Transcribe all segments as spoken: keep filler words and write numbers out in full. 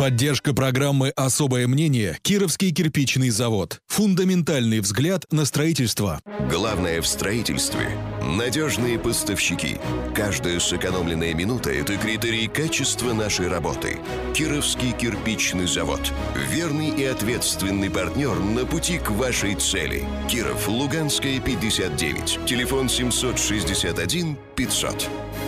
Поддержка программы «Особое мнение» Кировский кирпичный завод. Фундаментальный взгляд на строительство. Главное в строительстве – надежные поставщики. Каждая сэкономленная минута – это критерий качества нашей работы. Кировский кирпичный завод. Верный и ответственный партнер на пути к вашей цели. Киров, Луганская, пятьдесят девять. Телефон семьсот шестьдесят один пятьсот.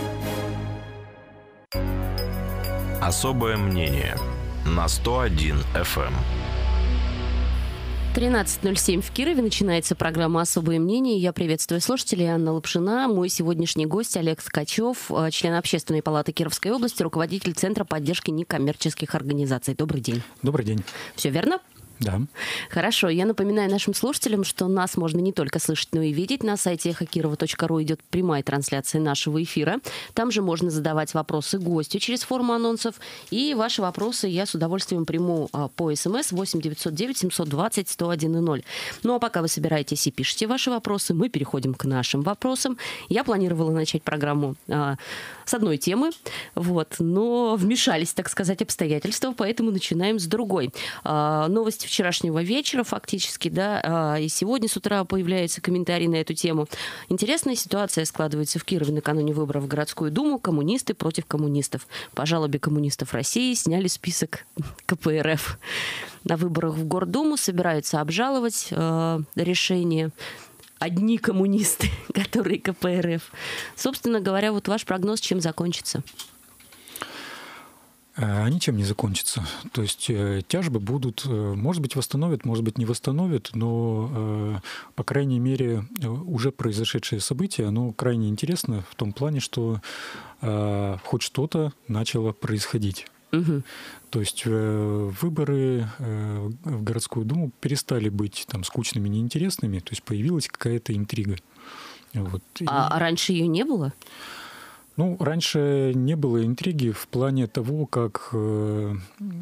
Особое мнение на сто один эф эм. тринадцать ноль семь в Кирове начинается программа «Особое мнение». Я приветствую слушателей. Анна Лапшина. Мой сегодняшний гость Олег Ткачев, член Общественной палаты Кировской области, руководитель Центра поддержки некоммерческих организаций. Добрый день. Добрый день. Все верно? Да. Хорошо. Я напоминаю нашим слушателям, что нас можно не только слышать, но и видеть. На сайте эхо кирова точка ру идет прямая трансляция нашего эфира. Там же можно задавать вопросы гостю через форму анонсов. И ваши вопросы я с удовольствием приму по СМС восемь девятьсот девять семьсот двадцать сто один ноль. Ну а пока вы собираетесь и пишете ваши вопросы, мы переходим к нашим вопросам. Я планировала начать программу а, с одной темы, вот, но вмешались, так сказать, обстоятельства, поэтому начинаем с другой. А, новость вчерашнего вечера фактически, да, и сегодня с утра появляется комментарий на эту тему. Интересная ситуация складывается в Кирове накануне выборов в городскую думу. Коммунисты против коммунистов. По жалобе коммунистов России сняли список ка пэ эр эф. На выборах в Гордуму собираются обжаловать э, решение одни коммунисты, которые ка пэ эр эф. Собственно говоря, вот ваш прогноз, чем закончится? Ничем не закончится. То есть тяжбы будут, может быть, восстановят, может быть, не восстановят, но, по крайней мере, уже произошедшее событие, оно крайне интересно в том плане, что хоть что-то начало происходить. Угу. То есть выборы в городскую думу перестали быть там скучными, неинтересными, то есть появилась какая-то интрига. Вот. А И... раньше ее не было? Ну, раньше не было интриги в плане того, как, э,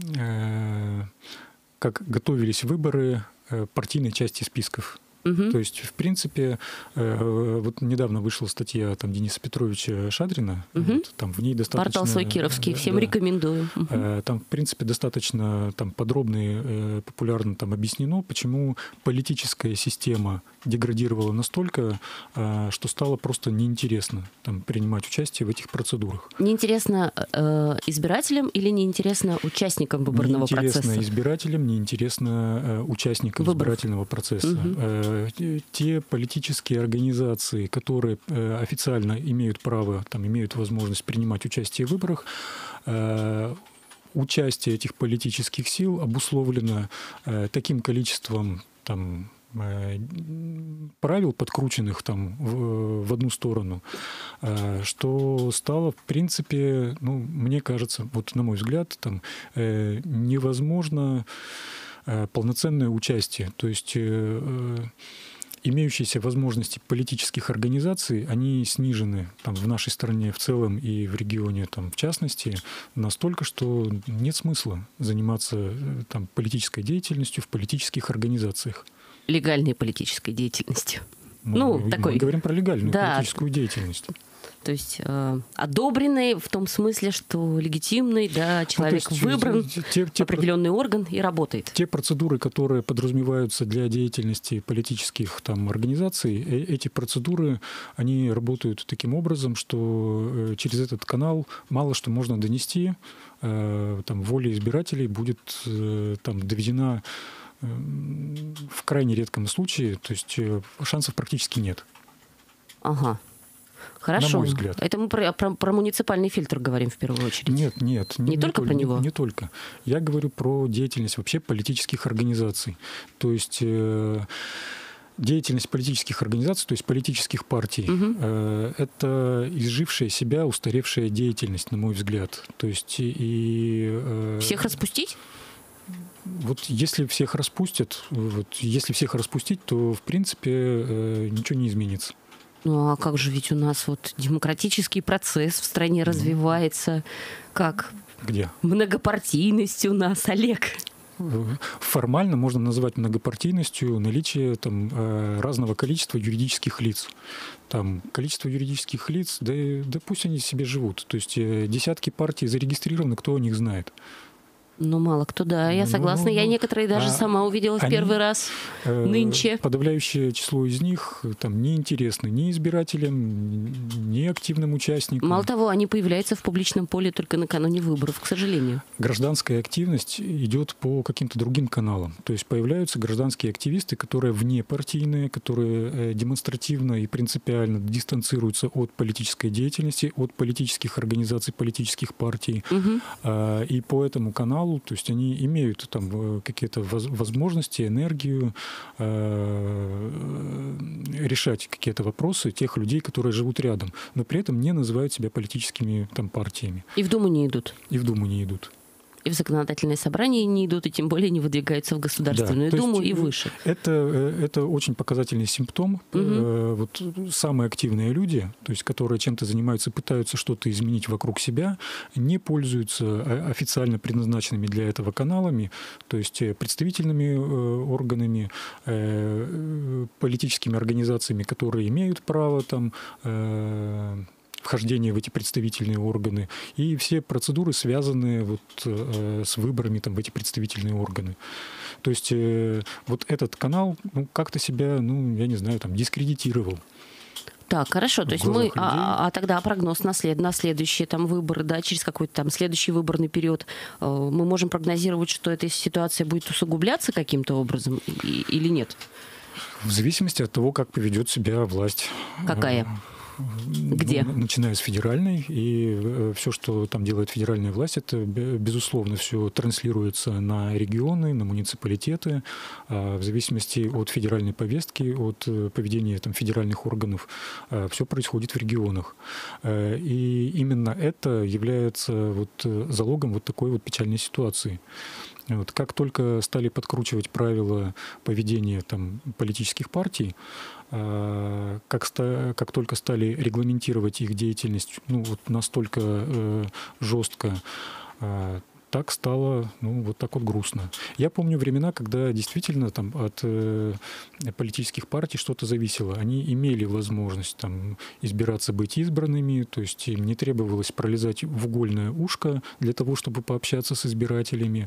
как готовились выборы партийной части списков. Угу. То есть, в принципе, э, вот недавно вышла статья там, Дениса Петровича Шадрина. Угу. Вот, там в ней достаточно... Портал «Свой Кировский», всем да, рекомендую. Угу. Там, в принципе, достаточно там, подробно и популярно там, объяснено, почему политическая система деградировала настолько, что стало просто неинтересно там, принимать участие в этих процедурах. Неинтересно э, избирателям или неинтересно участникам выборного неинтересно процесса? Неинтересно избирателям, неинтересно э, участникам Выборов. избирательного процесса. Угу. Э, те политические организации, которые э, официально имеют право, там, имеют возможность принимать участие в выборах, э, участие этих политических сил обусловлено э, таким количеством там, правил, подкрученных там в, в одну сторону, что стало, в принципе, ну, мне кажется, вот на мой взгляд, там, невозможно полноценное участие. То есть имеющиеся возможности политических организаций, они снижены там, в нашей стране в целом и в регионе там, в частности, настолько, что нет смысла заниматься там, политической деятельностью в политических организациях. Легальной политической деятельностью. Ну, ну такой. Мы говорим про легальную да. политическую деятельность. То есть э, одобренный в том смысле, что легитимный, да, человек ну, выбран, те, те, определенный те, орган и работает. Те процедуры, которые подразумеваются для деятельности политических там, организаций, эти процедуры, они работают таким образом, что через этот канал мало что можно донести, э, там, воля избирателей будет э, там, доведена в крайне редком случае, то есть шансов практически нет. Ага. Хорошо. На мой взгляд. Это мы про, про, про муниципальный фильтр говорим в первую очередь. Нет, нет. Не, не только не, про него? Не, не только. Я говорю про деятельность вообще политических организаций. То есть э, деятельность политических организаций, то есть политических партий, угу. э, это изжившая себя, устаревшая деятельность, на мой взгляд. То есть и... Э, Всех распустить? Вот если всех распустят, вот, если всех распустить, то, в принципе, э, ничего не изменится. Ну, а как же, ведь у нас вот демократический процесс в стране mm. развивается. Как? Где? Многопартийность у нас, Олег. Формально можно назвать многопартийностью наличие там, разного количества юридических лиц. Там количество юридических лиц, да, да пусть они себе живут. То есть десятки партий зарегистрированы, кто о них знает. Ну, мало кто, да, я согласна. Ну, я некоторые даже а, сама увидела в первый раз э, нынче. Подавляющее число из них там не интересны ни избирателям, ни активным участникам. Мало того, они появляются в публичном поле только накануне выборов, к сожалению. Гражданская активность идет по каким-то другим каналам. То есть появляются гражданские активисты, которые внепартийные, которые демонстративно и принципиально дистанцируются от политической деятельности, от политических организаций, политических партий. Угу. А, и по этому каналу, то есть они имеют там какие-то возможности, энергию э, решать какие-то вопросы тех людей, которые живут рядом, но при этом не называют себя политическими там партиями. И в Думу не идут. И в Думу не идут. И в законодательное собрание не идут, и тем более не выдвигаются в Государственную да, Думу и выше. Это, это очень показательный симптом. Угу. Вот самые активные люди, то есть, которые чем-то занимаются, пытаются что-то изменить вокруг себя, не пользуются официально предназначенными для этого каналами, то есть представительными органами, политическими организациями, которые имеют право там вхождение в эти представительные органы, и все процедуры, связанные вот, э, с выборами там, в эти представительные органы. То есть э, вот этот канал ну, как-то себя, ну, я не знаю, там, дискредитировал. Так, хорошо. То есть мы, а, а тогда прогноз на, след, на следующие там, выборы, да, через какой-то там следующий выборный период, э, мы можем прогнозировать, что эта ситуация будет усугубляться каким-то образом и, или нет? В зависимости от того, как поведет себя власть. Какая? Где? Ну, начиная с федеральной, и все, что там делает федеральная власть, это, безусловно, все транслируется на регионы, на муниципалитеты, в зависимости от федеральной повестки, от поведения там, федеральных органов, все происходит в регионах. И именно это является вот залогом вот такой вот печальной ситуации. Вот. Как только стали подкручивать правила поведения там, политических партий, как, ста, как только стали регламентировать их деятельность ну, вот настолько э, жестко, э, так стало ну, вот так вот грустно. Я помню времена, когда действительно там, от э, политических партий что-то зависело. Они имели возможность там, избираться, быть избранными, то есть им не требовалось пролезать в угольное ушко для того, чтобы пообщаться с избирателями.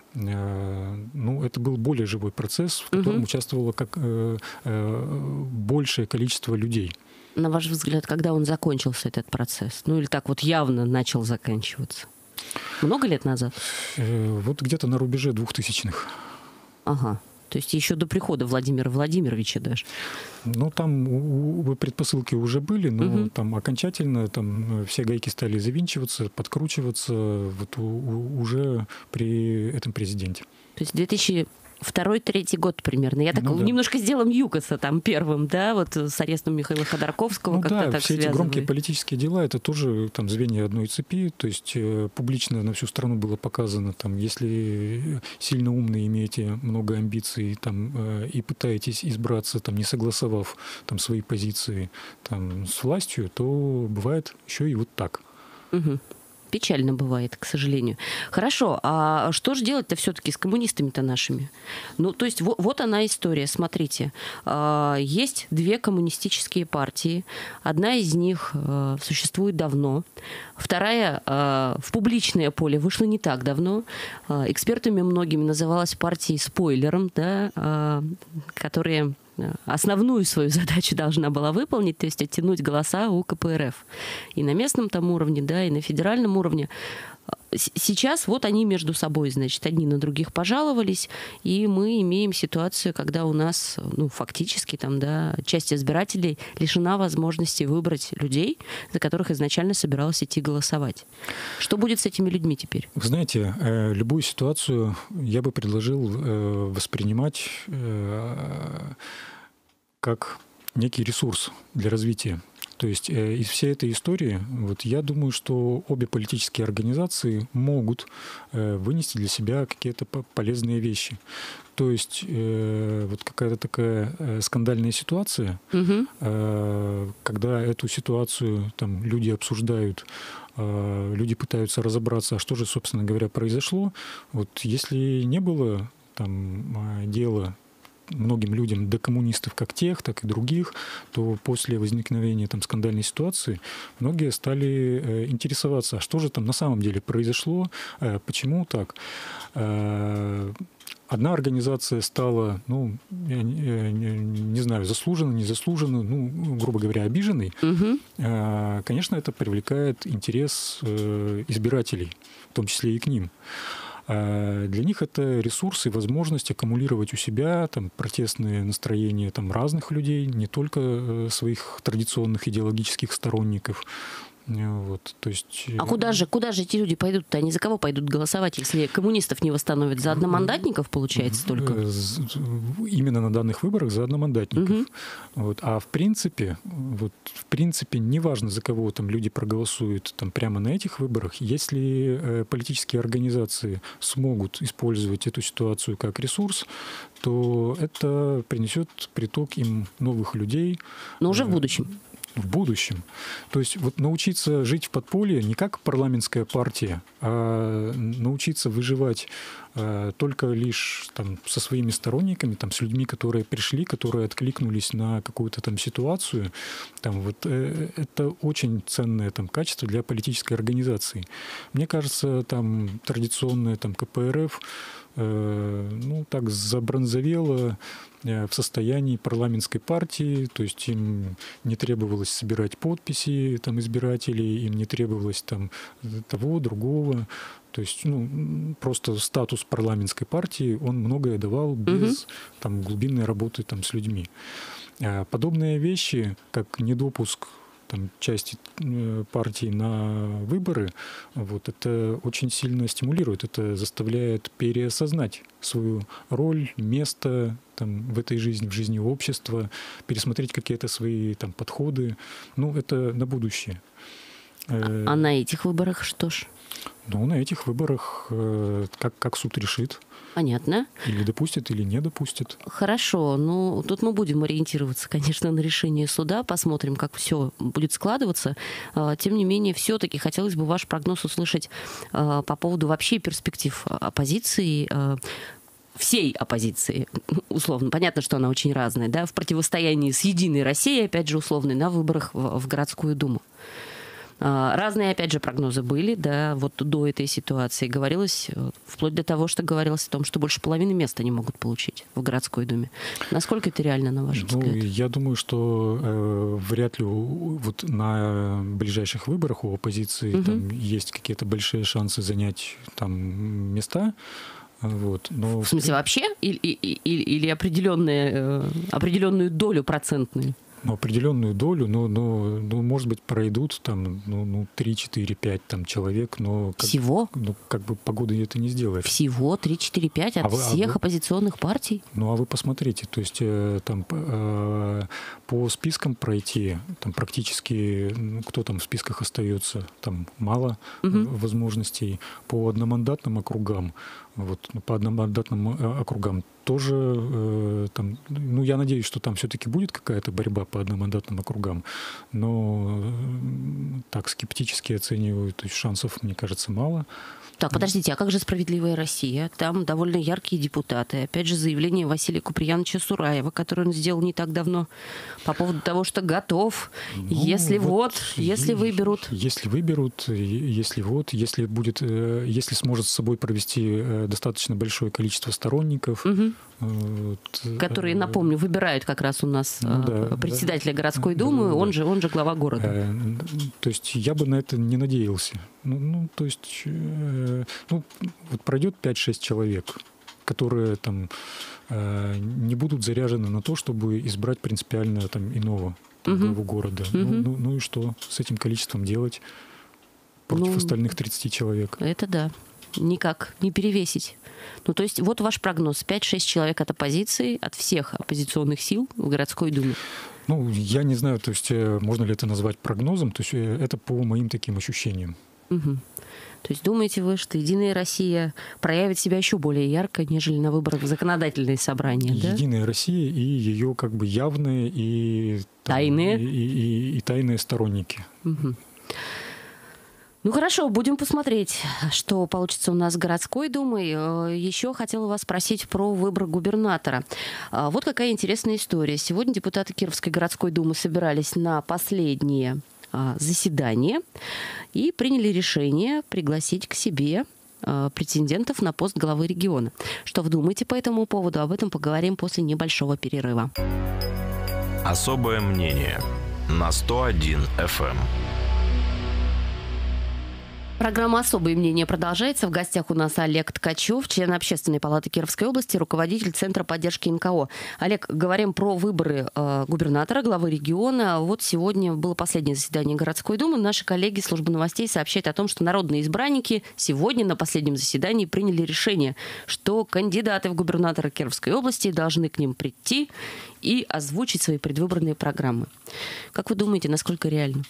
Ну, это был более живой процесс, в котором угу. участвовало как, э, э, большее количество людей. На ваш взгляд, когда он закончился, этот процесс? Ну, или так вот явно начал заканчиваться? Много лет назад? Э, вот где-то на рубеже двухтысячных. Ага. То есть еще до прихода Владимира Владимировича даже. Ну, там у, у, предпосылки уже были, но угу. там окончательно там, все гайки стали завинчиваться, подкручиваться вот, у, у, уже при этом президенте. То есть две тысячи второй-третий год примерно. Я так ну, да. немножко сделала ЮКОСа там первым, да, вот с арестом Михаила Ходорковского. Ну как-то да, так все связываю. эти громкие политические дела, это тоже там звенья одной цепи, то есть э, публично на всю страну было показано, там, если сильно умные, имеете много амбиций там, э, и пытаетесь избраться, там, не согласовав там, свои позиции там, с властью, то бывает еще и вот так. Угу. Печально бывает, к сожалению. Хорошо, а что же делать-то все-таки с коммунистами-то нашими? Ну, то есть вот, вот она история, смотрите. Есть две коммунистические партии. Одна из них существует давно. Вторая в публичное поле вышла не так давно. Экспертами многими называлась партией «Спойлером», да, которые основную свою задачу должна была выполнить, то есть оттянуть голоса у ка пэ эр эф. И на местном там уровне, да, и на федеральном уровне. Сейчас вот они между собой, значит, одни на других пожаловались, и мы имеем ситуацию, когда у нас, ну, фактически там, да, часть избирателей лишена возможности выбрать людей, за которых изначально собиралась идти голосовать. Что будет с этими людьми теперь? Вы знаете, любую ситуацию я бы предложил воспринимать как некий ресурс для развития. То есть э, из всей этой истории, вот, я думаю, что обе политические организации могут э, вынести для себя какие-то полезные вещи. То есть э, вот какая-то такая э, скандальная ситуация, угу. э, когда эту ситуацию там, люди обсуждают, э, люди пытаются разобраться, а что же, собственно говоря, произошло. Вот, если не было там, дела многим людям, до коммунистов как тех, так и других, то после возникновения там скандальной ситуации многие стали интересоваться, а что же там на самом деле произошло, почему так. Одна организация стала, ну, я не, я не знаю, заслуженно, незаслуженно, ну, грубо говоря, обиженной. Угу. Конечно, это привлекает интерес избирателей, в том числе и к ним. Для них это ресурс и возможность аккумулировать у себя там, протестные настроения там, разных людей, не только своих традиционных идеологических сторонников. Вот, то есть... А куда же, куда же эти люди пойдут-то? Они за кого пойдут голосовать, если коммунистов не восстановят? За одномандатников, получается, только? Именно на данных выборах за одномандатников. Угу. Вот. А в принципе, вот, в принципе, неважно, за кого там люди проголосуют там, прямо на этих выборах, если э, политические организации смогут использовать эту ситуацию как ресурс, то это принесет приток им новых людей. Но уже в будущем. В будущем. То есть вот научиться жить в подполье не как парламентская партия, а научиться выживать а, только лишь там, со своими сторонниками, там, с людьми, которые пришли, которые откликнулись на какую-то там ситуацию. Там, вот, э, это очень ценное там, качество для политической организации. Мне кажется, там, традиционная там, ка пэ эр эф э, ну, так забронзовела в состоянии парламентской партии, то есть им не требовалось собирать подписи там, избирателей, им не требовалось там, того, другого. То есть ну, просто статус парламентской партии, он многое давал без угу. там, глубинной работы там, с людьми. Подобные вещи, как недопуск там, части партии на выборы, вот, это очень сильно стимулирует, это заставляет переосознать свою роль, место там, в этой жизни, в жизни общества, пересмотреть какие-то свои там, подходы. Ну, это на будущее. А, а на этих выборах что ж? Ну, на этих выборах как, как суд решит. Понятно. Или допустит, или не допустит. Хорошо. Ну, тут мы будем ориентироваться, конечно, на решение суда. Посмотрим, как все будет складываться. Тем не менее, все-таки хотелось бы ваш прогноз услышать по поводу вообще перспектив оппозиции, всей оппозиции, условно. Понятно, что она очень разная, да, в противостоянии с «Единой Россией», опять же, условной, на выборах в, в городскую думу. Разные, опять же, прогнозы были, да, вот до этой ситуации говорилось, вплоть до того, что говорилось о том, что больше половины мест они могут получить в городской думе. Насколько это реально, на ваш взгляд? Ну, я думаю, что э, вряд ли у, вот на ближайших выборах у оппозиции угу. там есть какие-то большие шансы занять там места. Вот, но... В смысле, вообще? Или, или, или определенную, определенную долю процентную? Ну, определенную долю, но, но, но, может быть, пройдут там, ну, ну три, четыре, пять там, человек, но... Как, Всего? Ну, как бы погода это не сделает. Всего три, четыре, пять от а всех а вы, оппозиционных партий? Ну, а вы посмотрите, то есть там э, по спискам пройти, там практически, ну, кто там в списках остается, там мало угу. возможностей. По одномандатным округам, вот, по одномандатным округам тоже, э, там, ну, я надеюсь, что там все-таки будет какая-то борьба по одномандатным округам, но э, так скептически оцениваю, то есть шансов, мне кажется, мало. Так, подождите, а как же «Справедливая Россия»? Там довольно яркие депутаты. Опять же, заявление Василия Куприяновича Сураева, которое он сделал не так давно, по поводу того, что готов, ну, если вот, вот если выберут. Если выберут, если вот, если будет, если сможет с собой провести достаточно большое количество сторонников. Угу. Вот, которые, напомню, выбирают как раз у нас ну, да, председателя да, городской думы, да, да, он, же, он же глава города. То есть я бы на это не надеялся. Ну, ну то есть ну, вот пройдет пять-шесть человек, которые там не будут заряжены на то, чтобы избрать принципиально там, иного там, угу. главу города. Угу. Ну, ну, ну и что с этим количеством делать против ну, остальных тридцати человек? Это да. Никак не перевесить. Ну, то есть вот ваш прогноз. пять-шесть человек от оппозиции, от всех оппозиционных сил в городской думе. Ну, я не знаю, то есть можно ли это назвать прогнозом. То есть это по моим таким ощущениям. Угу. То есть думаете вы, что «Единая Россия» проявит себя еще более ярко, нежели на выборах в законодательные собрания? «Единая да? Россия» и ее как бы явные и, там, тайные? И, и, и, и тайные сторонники. Угу. Ну хорошо, будем посмотреть, что получится у нас с городской думой. Еще хотела вас спросить про выбор губернатора. Вот какая интересная история. Сегодня депутаты Кировской городской думы собирались на последнее заседание и приняли решение пригласить к себе претендентов на пост главы региона. Что вы думаете по этому поводу? Об этом поговорим после небольшого перерыва. Особое мнение на сто один эф эм. Программа «Особое мнение» продолжается. В гостях у нас Олег Ткачев, член Общественной палаты Кировской области, руководитель Центра поддержки эн ка о. Олег, говорим про выборы э, губернатора, главы региона. Вот сегодня было последнее заседание городской думы. Наши коллеги службы новостей сообщают о том, что народные избранники сегодня на последнем заседании приняли решение, что кандидаты в губернаторы Кировской области должны к ним прийти и озвучить свои предвыборные программы. Как вы думаете, насколько реально?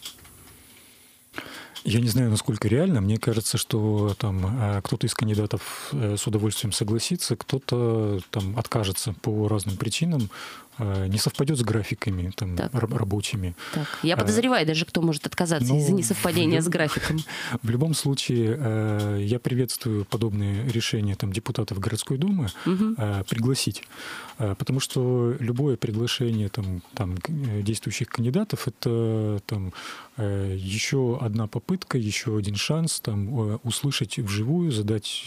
Я не знаю, насколько реально. Мне кажется, что там кто-то из кандидатов с удовольствием согласится, кто-то там откажется по разным причинам. Не совпадет с графиками там, рабочими. Так. Я подозреваю, а, даже кто может отказаться ну, из-за несовпадения в, с графиком. В любом случае, я приветствую подобные решения там, депутатов городской думы угу. пригласить. Потому что любое приглашение там, там, действующих кандидатов – это там, еще одна попытка, еще один шанс там, услышать вживую, задать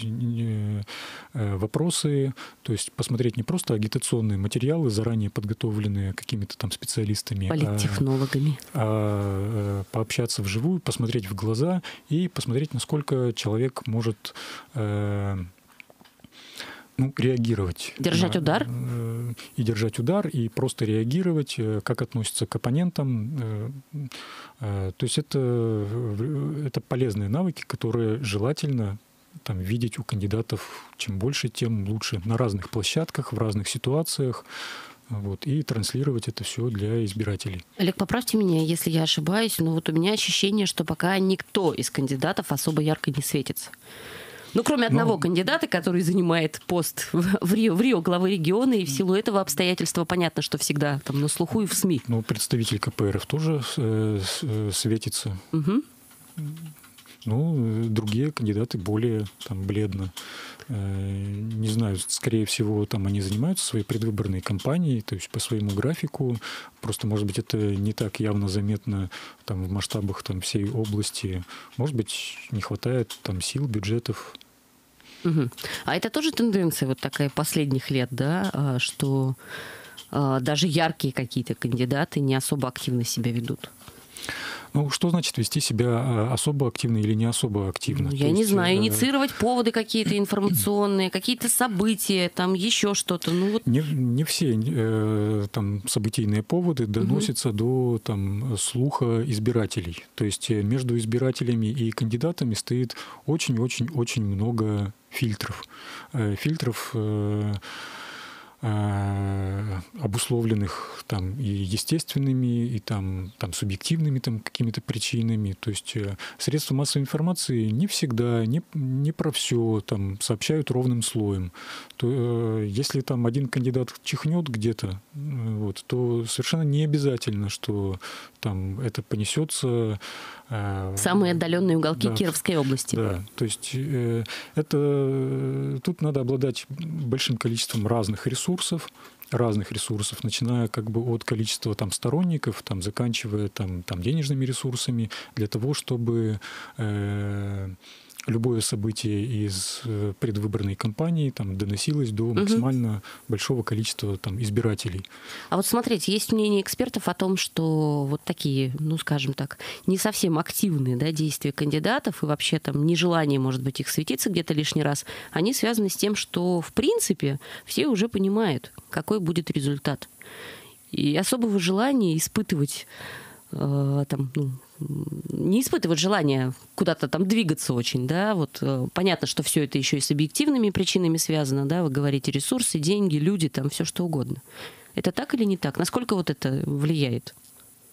вопросы, то есть посмотреть не просто агитационные материалы, заранее подготовленные какими-то там специалистами, политтехнологами, а, а пообщаться вживую, посмотреть в глаза и посмотреть, насколько человек может э, ну, реагировать. Держать на, удар? Э, и держать удар, и просто реагировать, как относится к оппонентам. Э, э, то есть это, это полезные навыки, которые желательно там, видеть у кандидатов. Чем больше, тем лучше. На разных площадках, в разных ситуациях. Вот, и транслировать это все для избирателей. Олег, поправьте меня, если я ошибаюсь, но вот у меня ощущение, что пока никто из кандидатов особо ярко не светится. Ну, кроме одного ну, кандидата, который занимает пост в Рио, в Рио главы региона, и в силу этого обстоятельства понятно, что всегда там на слуху и в СМИ. Ну, представитель ка пэ эр эф тоже э, э, светится. Угу. Ну, другие кандидаты более там, бледно. Не знаю, скорее всего, там они занимаются своей предвыборной кампанией, то есть по своему графику. Просто, может быть, это не так явно заметно там, в масштабах там, всей области. Может быть, не хватает там, сил, бюджетов. Угу. А это тоже тенденция вот такая последних лет, да, что даже яркие какие-то кандидаты не особо активно себя ведут? Ну, что значит вести себя особо активно или не особо активно? Ну, я То не есть, знаю, э... инициировать поводы какие-то информационные, какие-то события, там еще что-то. Ну, вот... не, не все э, там, событийные поводы доносятся угу. до там, слуха избирателей. То есть между избирателями и кандидатами стоит очень-очень-очень много фильтров. Э, фильтров... Э, обусловленных там, и естественными, и там, там, субъективными там, какими-то причинами. То есть средства массовой информации не всегда, не, не про все там, сообщают ровным слоем. То, если там один кандидат чихнет где-то, вот, то совершенно не обязательно, что там, это понесется... Самые отдаленные уголки да, Кировской области. Да, то есть э, это, тут надо обладать большим количеством разных ресурсов, разных ресурсов, начиная как бы от количества там, сторонников, там, заканчивая там, там, денежными ресурсами, для того, чтобы э, любое событие из предвыборной кампании там, доносилось до максимально угу. большого количества там, избирателей. А вот смотрите, есть мнение экспертов о том, что вот такие, ну скажем так, не совсем активные да, действия кандидатов и вообще там нежелание, может быть, их светиться где-то лишний раз, они связаны с тем, что в принципе все уже понимают, какой будет результат. И особого желания испытывать э, там, ну, не испытывать желания куда-то там двигаться очень, да, вот э, понятно, что все это еще и с объективными причинами связано, да, вы говорите ресурсы, деньги, люди, там все что угодно. Это так или не так? Насколько вот это влияет?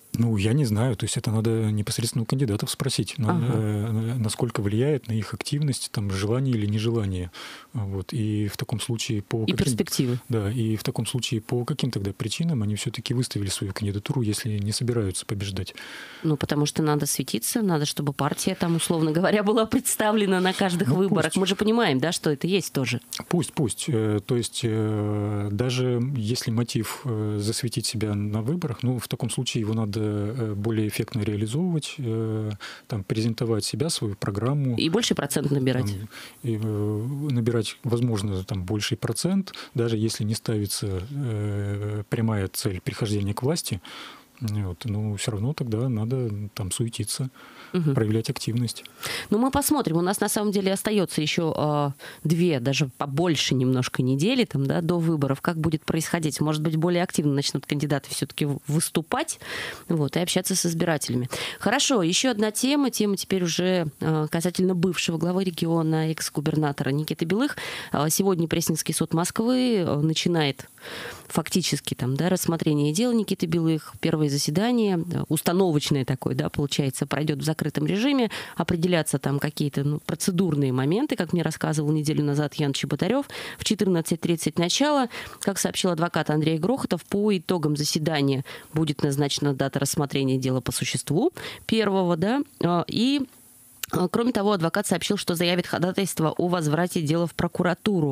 Ну, я не знаю. То есть это надо непосредственно у кандидатов спросить, ага. на, насколько влияет на их активность, там, желание или нежелание. Вот. И в таком случае по... И каким, перспективы. Да, и в таком случае по каким тогда причинам они все-таки выставили свою кандидатуру, если не собираются побеждать? Ну, потому что надо светиться, надо, чтобы партия там, условно говоря, была представлена на каждых ну, выборах. Пусть. Мы же понимаем, да, что это есть тоже. Пусть, пусть. То есть даже если мотив засветить себя на выборах, ну, в таком случае его надо более эффектно реализовывать, там, презентовать себя, свою программу. И больший процент набирать. Там, и, набирать, возможно, там, больший процент, даже если не ставится э, прямая цель прихождения к власти, вот, но все равно тогда надо там суетиться, угу. проявлять активность. Ну, мы посмотрим. У нас на самом деле остается еще э, две, даже побольше немножко недели там, да, до выборов. Как будет происходить? Может быть, более активно начнут кандидаты все-таки выступать, вот, и общаться с избирателями. Хорошо, еще одна тема. Тема теперь уже э, касательно бывшего главы региона, экс-губернатора Никиты Белых. Э, сегодня Пресненский суд Москвы э, начинает фактически там, да, рассмотрение дела Никиты Белых. Первое заседание, установочное такое, да, получается, пройдет в закрытом режиме. Определятся там какие-то ну, процедурные моменты, как мне рассказывал неделю назад Ян Чеботарев. В четырнадцать тридцать начало. Как сообщил адвокат Андрей Грохотов, по итогам заседания будет назначена дата рассмотрения дела по существу первого, да, и кроме того, адвокат сообщил, что заявит ходатайство о возврате дела в прокуратуру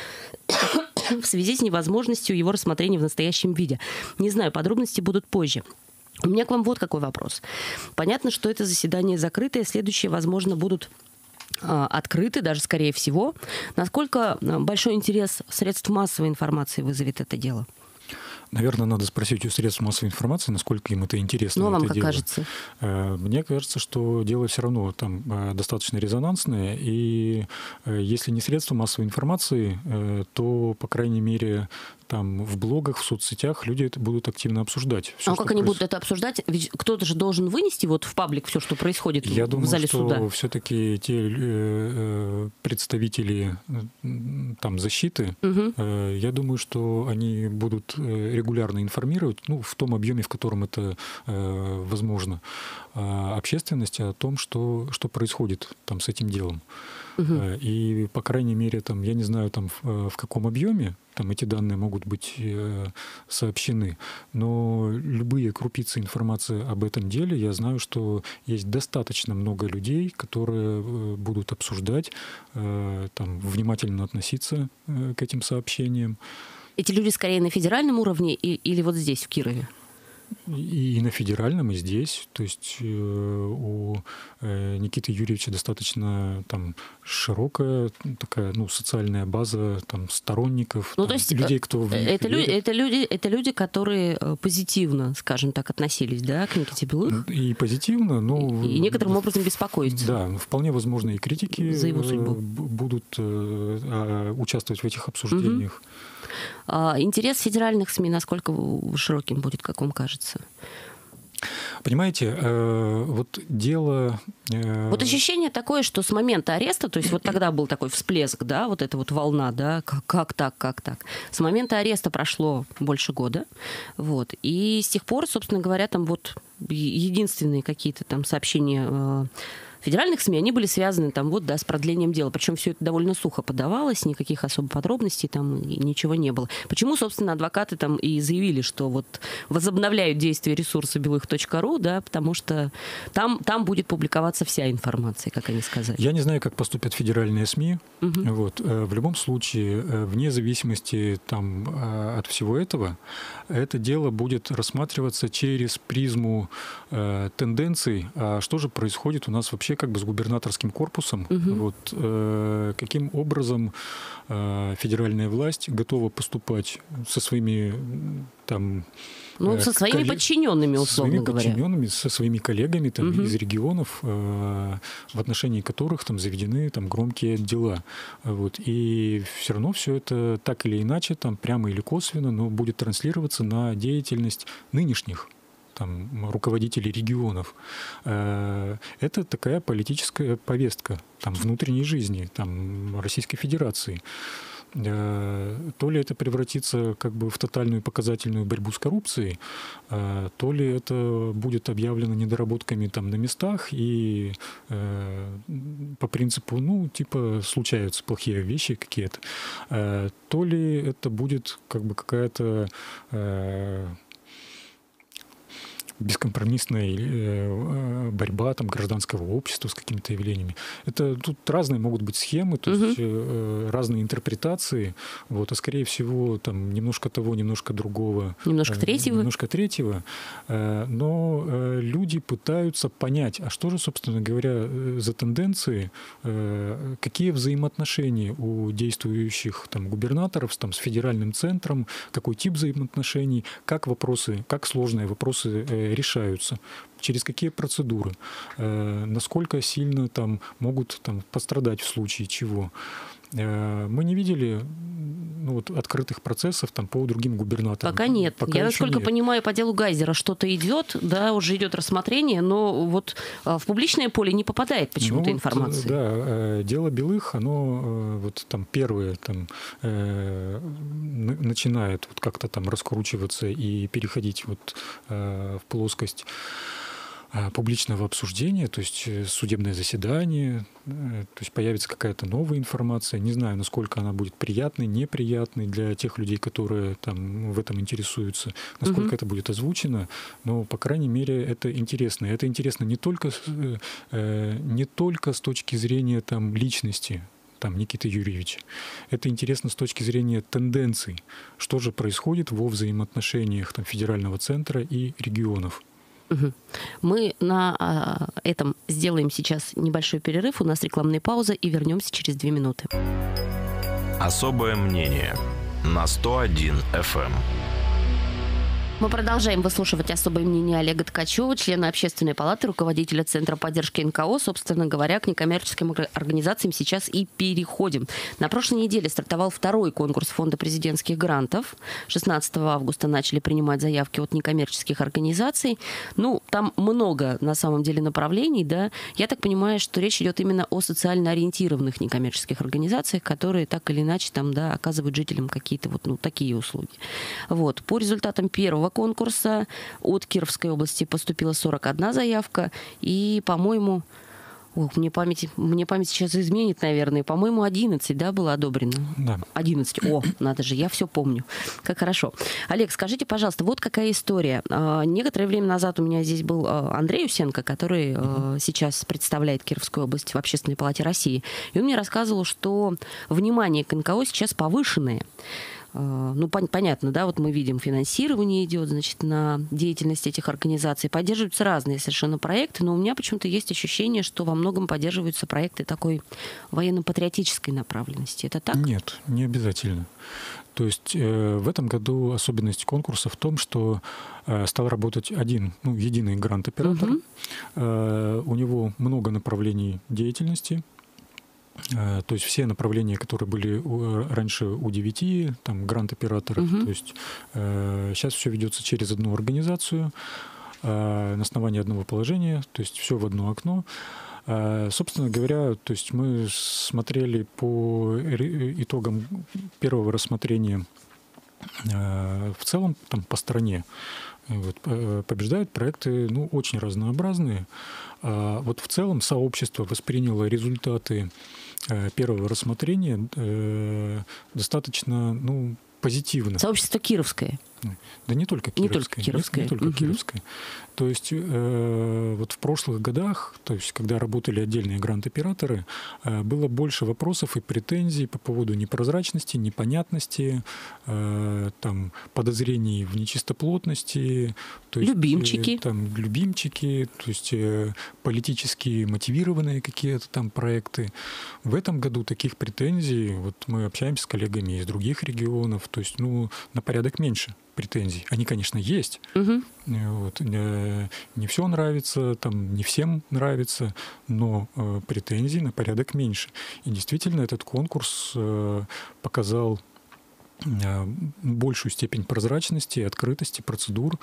в связи с невозможностью его рассмотрения в настоящем виде. Не знаю, подробности будут позже. У меня к вам вот какой вопрос. Понятно, что это заседание закрытое, следующие, возможно, будут э, открыты, даже скорее всего. Насколько большой интерес средств массовой информации вызовет это дело? Наверное, надо спросить у средств массовой информации, насколько им это интересно. Ну, вам это как дело. кажется? Мне кажется, что дело все равно там достаточно резонансное, и если не средства массовой информации, то, по крайней мере, там в блогах, в соцсетях люди это будут активно обсуждать. Все, а как они проис... будут это обсуждать? Ведь кто-то же должен вынести вот в паблик все, что происходит Я в думаю, зале суда. Я думаю, что все-таки те э, представители там, защиты, угу. э, я думаю, что они будут регулярно информировать, ну, в том объеме, в котором это э, возможно, э, общественности о том, что, что происходит там, с этим делом. Угу. И, по крайней мере, там, я не знаю, там, в, в каком объеме там эти данные могут быть э, сообщены, но любые крупицы информации об этом деле, я знаю, что есть достаточно много людей, которые э, будут обсуждать, э, там, внимательно относиться э, к этим сообщениям. Эти люди скорее на федеральном уровне и, или вот здесь, в Кирове? И на федеральном, и здесь. То есть э, у э, Никиты Юрьевича достаточно там широкая такая, ну, социальная база там, сторонников, ну, там, то есть людей, кто в это, люди, это, люди, это люди, которые позитивно, скажем так, относились, да, к Никите Белых? И позитивно, но... И, и некоторым образом беспокоятся. Да, вполне возможно, и критики за его судьбу будут э, участвовать в этих обсуждениях. Угу. Интерес федеральных СМИ насколько широким будет, как вам кажется? Понимаете, э, вот дело... Э... Вот ощущение такое, что с момента ареста, то есть вот тогда был такой всплеск, да, вот эта вот волна, да, как, как так, как так. С момента ареста прошло больше года, вот, и с тех пор, собственно говоря, там вот единственные какие-то там сообщения... Э, федеральных СМИ, они были связаны там, вот, да, с продлением дела. Причем все это довольно сухо подавалось, никаких особо подробностей там ничего не было. Почему, собственно, адвокаты там и заявили, что вот возобновляют действие ресурса белых точка ру, да, потому что там, там будет публиковаться вся информация, как они сказали. Я не знаю, как поступят федеральные СМИ. Угу. Вот. В любом случае, вне зависимости там, от всего этого, это дело будет рассматриваться через призму э, тенденций, а что же происходит у нас вообще как бы с губернаторским корпусом, угу. вот, э, каким образом э, федеральная власть готова поступать со своими там... Ну, со своими коллег... подчиненными, условно со своими говоря. подчиненными, со своими коллегами там, угу. из регионов, э, в отношении которых там заведены там, громкие дела. Вот. И все равно все это так или иначе, там, прямо или косвенно, но будет транслироваться на деятельность нынешних там, руководителей регионов. Это такая политическая повестка там, внутренней жизни там, Российской Федерации. То ли это превратится как бы в тотальную показательную борьбу с коррупцией, то ли это будет объявлено недоработками там на местах и по принципу, ну, типа, случаются плохие вещи какие-то, то ли это будет как бы какая-то бескомпромиссная борьба там, гражданского общества с какими-то явлениями. Это тут разные могут быть схемы, то угу. есть э, разные интерпретации, вот, а скорее всего там немножко того, немножко другого. Немножко третьего. Э, немножко третьего. Э, но э, люди пытаются понять, а что же, собственно говоря, за тенденции, э, какие взаимоотношения у действующих там, губернаторов там, с федеральным центром, какой тип взаимоотношений, как вопросы, как сложные вопросы э, решаются, через какие процедуры, э, насколько сильно там могут там, пострадать в случае чего. Э, мы не видели ну, вот, открытых процессов там, по другим губернаторам. Пока нет. Пока Я, насколько нет. понимаю, по делу Гайзера что-то идет, да, уже идет рассмотрение, но вот в публичное поле не попадает почему-то ну, информация. Вот, да, дело Белых, оно вот там первое там, э, начинает вот как-то там раскручиваться и переходить вот э, в плоскость публичного обсуждения, то есть судебное заседание, то есть появится какая-то новая информация. Не знаю, насколько она будет приятной, неприятной для тех людей, которые там в этом интересуются, насколько угу. это будет озвучено, но, по крайней мере, это интересно. Это интересно не только, не только с точки зрения там, личности, там, Никиты Юрьевича. Это интересно с точки зрения тенденций, что же происходит во взаимоотношениях там, федерального центра и регионов. Мы на этом сделаем сейчас небольшой перерыв. У нас рекламная пауза, и вернемся через две минуты. Особое мнение на сто один эф эм. Мы продолжаем выслушивать особое мнение Олега Ткачева, члена Общественной палаты, руководителя Центра поддержки эн ка о. Собственно говоря, к некоммерческим организациям сейчас и переходим. На прошлой неделе стартовал второй конкурс Фонда президентских грантов. шестнадцатого августа начали принимать заявки от некоммерческих организаций. Ну, там много, на самом деле, направлений, да. Я так понимаю, что речь идет именно о социально ориентированных некоммерческих организациях, которые так или иначе там, да, оказывают жителям какие-то вот, ну, такие услуги. Вот. По результатам первого конкурса от Кировской области поступила сорок одна заявка, и, по-моему, ох, мне память, мне память сейчас изменит, наверное, по-моему, одиннадцать, да, было одобрено? Да. одиннадцать. О, надо же, я все помню. Как хорошо. Олег, скажите, пожалуйста, вот какая история. Некоторое время назад у меня здесь был Андрей Усенко, который uh-huh. сейчас представляет Кировскую область в Общественной палате России, и он мне рассказывал, что внимание к эн ка о сейчас повышенное. Ну, пон- понятно, да, вот мы видим, финансирование идет, значит, на деятельность этих организаций. Поддерживаются разные совершенно проекты, но у меня почему-то есть ощущение, что во многом поддерживаются проекты такой военно-патриотической направленности. Это так? Нет, не обязательно. То есть э, в этом году особенность конкурса в том, что э, стал работать один, ну, единый грант-оператор. Угу. Э, у него много направлений деятельности. То есть все направления, которые были у, раньше у девяти, там, грант-операторов, угу. то есть э, сейчас все ведется через одну организацию, э, на основании одного положения, то есть все в одно окно. Э, собственно говоря, то есть мы смотрели по итогам первого рассмотрения э, в целом там, по стране. Вот, побеждают проекты ну, очень разнообразные. А вот в целом сообщество восприняло результаты э, первого рассмотрения э, достаточно ну, позитивно. Сообщество Кировское. Да не только Кировское. Не только Кировское. Не, не только угу. Кировское. То есть э, вот в прошлых годах, то есть когда работали отдельные грант-операторы, э, было больше вопросов и претензий по поводу непрозрачности, непонятности, э, там, подозрений в нечистоплотности. То есть, любимчики. Э, там, любимчики, то есть э, политически мотивированные какие-то там проекты. В этом году таких претензий, вот мы общаемся с коллегами из других регионов, то есть ну, на порядок меньше претензий. Они, конечно, есть. Угу. Вот. Не все нравится, там, не всем нравится, но э, претензий на порядок меньше. И действительно этот конкурс э, показал большую степень прозрачности, открытости процедур,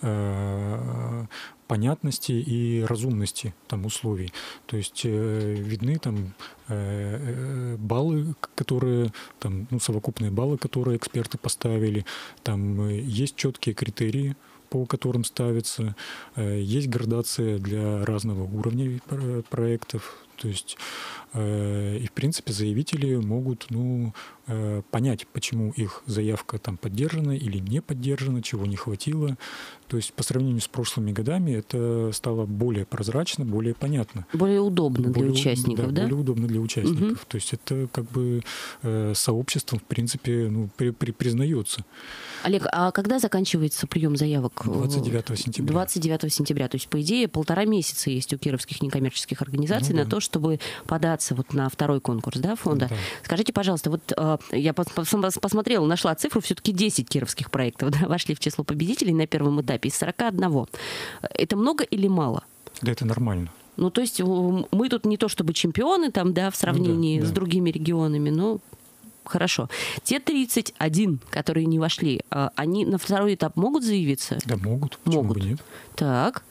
понятности и разумности там условий. То есть видны там баллы, которые там, ну, совокупные баллы, которые эксперты поставили. Там есть четкие критерии, по которым ставится, есть градация для разного уровня проектов. То есть и, в принципе, заявители могут, ну, понять, почему их заявка там поддержана или не поддержана, чего не хватило. То есть по сравнению с прошлыми годами это стало более прозрачно, более понятно. Более удобно более, для участников, да? да? Более удобно для участников. Угу. То есть это как бы сообществом, в принципе, ну, при, при, признается. Олег, а когда заканчивается прием заявок? двадцать девятого сентября. двадцать девятого сентября. То есть, по идее, полтора месяца есть у кировских некоммерческих организаций, ну, на да. то, чтобы податься вот на второй конкурс, да, фонда. Да. Скажите, пожалуйста, вот я посмотрела, нашла цифру, все-таки десять кировских проектов, да, вошли в число победителей на первом этапе из сорока одного. Это много или мало? Да, это нормально. Ну, то есть мы тут не то чтобы чемпионы там, да, в сравнении ну, да, с да. другими регионами, но хорошо. Те тридцать один, которые не вошли, они на второй этап могут заявиться? Да, могут. Почему могут. бы нет? Так.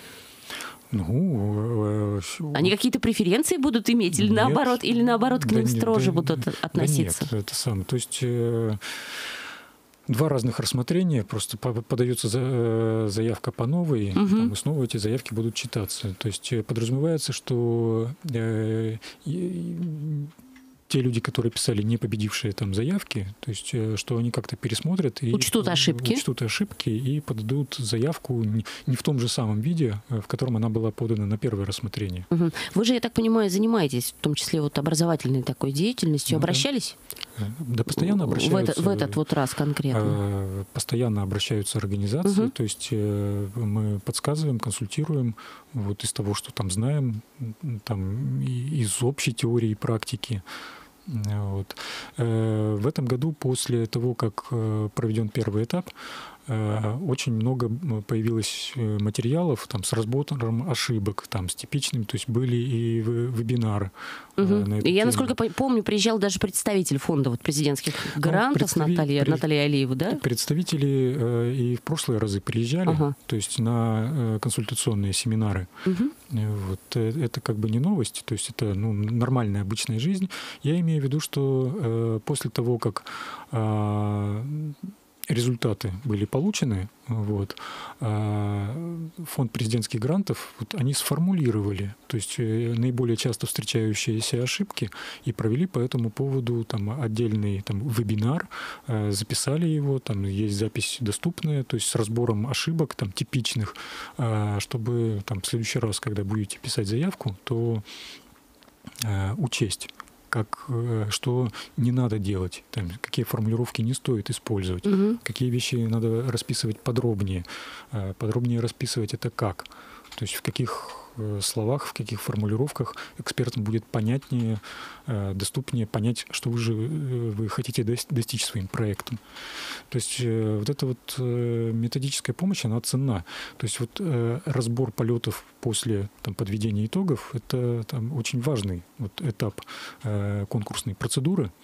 Ну, они какие-то преференции будут иметь или нет, наоборот, или наоборот к да ним нет, строже да, будут относиться? Да нет, это самое. То есть э, два разных рассмотрения, просто подается за, заявка по новой, угу. там, и снова эти заявки будут читаться. То есть подразумевается, что э, э, те люди, которые писали не победившие там заявки, то есть что они как-то пересмотрят и учтут ошибки, учтут ошибки и подадут заявку не в том же самом виде, в котором она была подана на первое рассмотрение. Угу. Вы же, я так понимаю, занимаетесь в том числе вот образовательной такой деятельностью. Ну, обращались? Да. да, постоянно обращаются. В, это, в этот вот раз конкретно? Постоянно обращаются организации, угу. то есть мы подсказываем, консультируем вот из того, что там знаем, там из общей теории и практики. Вот. В этом году, после того, как проведен первый этап, очень много появилось материалов там, с разбором ошибок, там, с типичными, то есть были и вебинары. Угу. На эту и я, тему. Насколько помню, приезжал даже представитель фонда вот, президентских грантов, ну, представи... Наталья, при... Наталья Алиева, да? Представители э, и в прошлые разы приезжали, ага. то есть на э, консультационные семинары. Угу. Вот. Это как бы не новость, то есть это ну, нормальная обычная жизнь. Я имею в виду, что э, после того, как э, результаты были получены, вот, фонд президентских грантов, вот, они сформулировали, то есть наиболее часто встречающиеся ошибки и провели по этому поводу там, отдельный там, вебинар, записали его, там есть запись доступная, то есть с разбором ошибок там, типичных, чтобы там, в следующий раз, когда будете писать заявку, то учесть, как, что не надо делать, там, какие формулировки не стоит использовать, угу. какие вещи надо расписывать подробнее. Подробнее расписывать это как. То есть в каких словах, в каких формулировках экспертам будет понятнее, доступнее понять, что вы же вы хотите достичь своим проектом. То есть вот эта вот методическая помощь, она ценна. То есть вот разбор полетов после там, подведения итогов, это там, очень важный вот, этап конкурсной процедуры,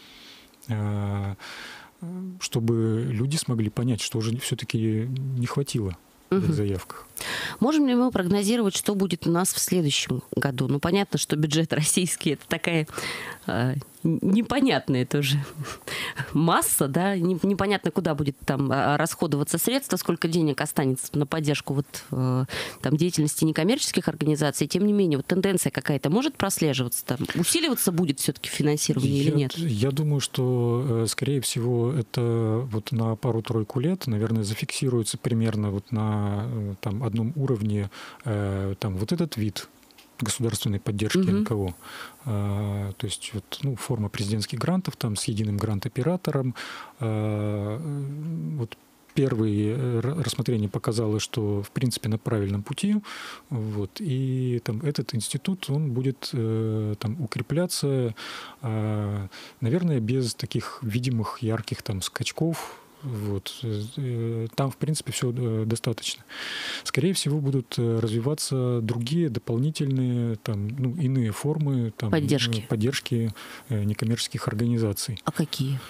чтобы люди смогли понять, что же все-таки не хватило в заявках. Можем ли мы прогнозировать, что будет у нас в следующем году? Ну, понятно, что бюджет российский — это такая э, непонятная тоже масса, да, непонятно, куда будет там расходоваться средства, сколько денег останется на поддержку вот, э, там, деятельности некоммерческих организаций. Тем не менее, вот тенденция какая-то может прослеживаться, там, усиливаться будет все-таки финансирование я, или нет? Я думаю, что, скорее всего, это вот на пару-тройку лет, наверное, зафиксируется примерно вот на там, одном уровне э, там, вот этот вид государственной поддержки mm-hmm. эн ка о. А, то есть вот, ну, форма президентских грантов там, с единым грант-оператором. А, вот первое рассмотрение показало, что в принципе на правильном пути. Вот, и там, этот институт он будет э, там, укрепляться, э, наверное, без таких видимых ярких там, скачков. Вот. Там, в принципе, все достаточно. Скорее всего, будут развиваться другие дополнительные, там, ну, иные формы там, поддержки. поддержки некоммерческих организаций. А какие?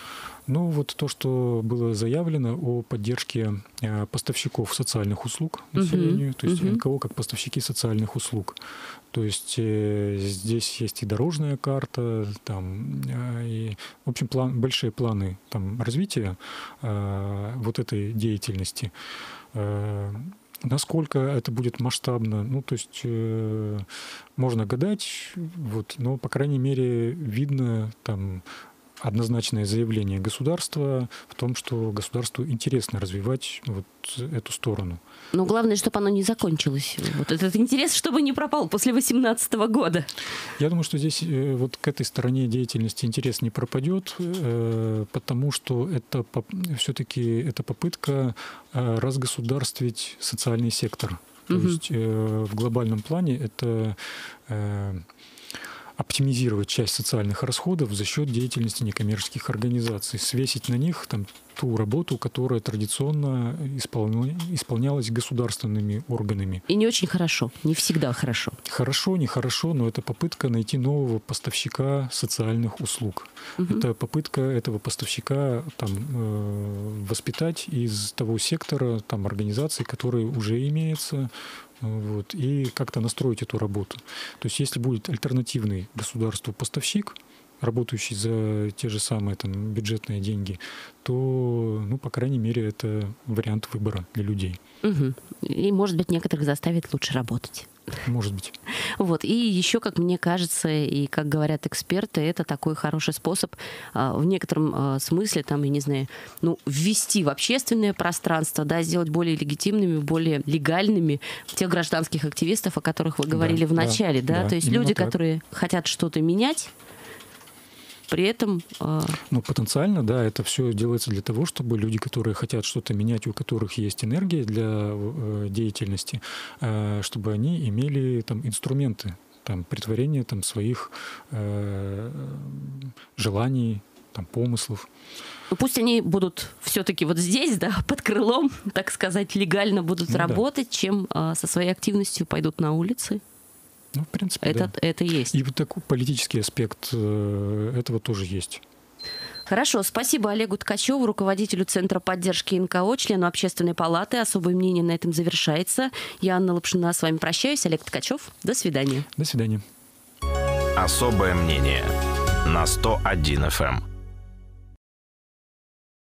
Ну, вот то, что было заявлено о поддержке поставщиков социальных услуг населению, uh-huh. то есть uh-huh. эн ка о как поставщики социальных услуг. То есть э, здесь есть и дорожная карта, там, э, и, в общем, план, большие планы там, развития э, вот этой деятельности. Э, насколько это будет масштабно, ну, то есть э, можно гадать, вот, но, по крайней мере, видно там однозначное заявление государства в том, что государству интересно развивать вот эту сторону. Но главное, чтобы оно не закончилось. Вот этот интерес, чтобы не пропал после две тысячи восемнадцатого года. Я думаю, что здесь вот к этой стороне деятельности интерес не пропадет, потому что это все-таки это попытка разгосударствить социальный сектор. То угу. есть в глобальном плане это оптимизировать часть социальных расходов за счет деятельности некоммерческих организаций, свесить на них там, ту работу, которая традиционно исполня... исполнялась государственными органами. И не очень хорошо, не всегда хорошо. Хорошо, нехорошо, но это попытка найти нового поставщика социальных услуг. Угу. Это попытка этого поставщика там, э, воспитать из того сектора там, организаций, которые уже имеются, вот, и как-то настроить эту работу. То есть если будет альтернативный государству поставщик, работающий за те же самые там, бюджетные деньги, то, ну, по крайней мере, это вариант выбора для людей. Угу. И, может быть, некоторых заставит лучше работать. Может быть. Вот. И еще, как мне кажется, и как говорят эксперты, это такой хороший способ а, в некотором а, смысле, там, я не знаю, ну, ввести в общественное пространство, да, сделать более легитимными, более легальными тех гражданских активистов, о которых вы говорили да, в начале. Да, да, да. То есть люди, так. которые хотят что-то менять, при этом... Ну, потенциально, да, это все делается для того, чтобы люди, которые хотят что-то менять, у которых есть энергия для э, деятельности, э, чтобы они имели там инструменты там, претворения там, своих э, желаний, там, помыслов. Ну, пусть они будут все-таки вот здесь, да, под крылом, так сказать, легально будут ну, работать, да. чем э, со своей активностью пойдут на улицы. Ну, в принципе, это, да. это есть. И вот такой политический аспект э, этого тоже есть. Хорошо, спасибо Олегу Ткачеву, руководителю Центра поддержки эн ка о, члену Общественной палаты. Особое мнение на этом завершается. Я, Анна Лапшина, с вами прощаюсь. Олег Ткачев, до свидания. До свидания. Особое мнение на сто один эф эм.